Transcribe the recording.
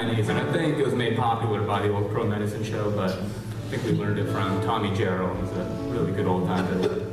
90s, and I think it was made popular by the old Crow Medicine Show, but I think we learned it from Tommy Jarrell. It was a really good old time.